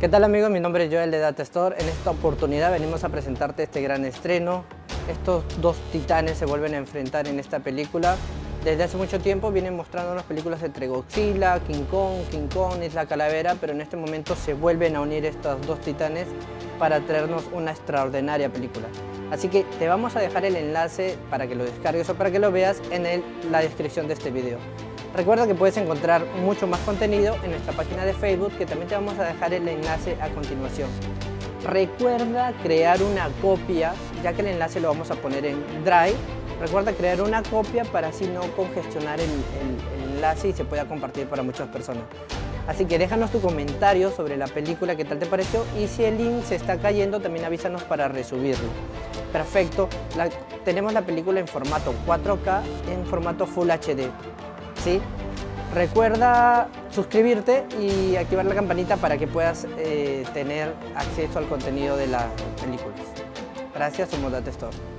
¿Qué tal amigos? Mi nombre es Joel de Data Store. En esta oportunidad venimos a presentarte este gran estreno. Estos dos titanes se vuelven a enfrentar en esta película. Desde hace mucho tiempo vienen mostrándonos películas entre Godzilla, King Kong, Isla Calavera, pero en este momento se vuelven a unir estos dos titanes para traernos una extraordinaria película. Así que te vamos a dejar el enlace para que lo descargues o para que lo veas en la descripción de este video. Recuerda que puedes encontrar mucho más contenido en nuestra página de Facebook, que también te vamos a dejar el enlace a continuación. Recuerda crear una copia, ya que el enlace lo vamos a poner en Drive. Recuerda crear una copia para así no congestionar el enlace y se pueda compartir para muchas personas. Así que déjanos tu comentario sobre la película, qué tal te pareció, y si el link se está cayendo también avísanos para resubirlo. Perfecto, tenemos la película en formato 4K, en formato Full HD. ¿Sí? Recuerda suscribirte y activar la campanita para que puedas tener acceso al contenido de las películas. Gracias, somos Data Store.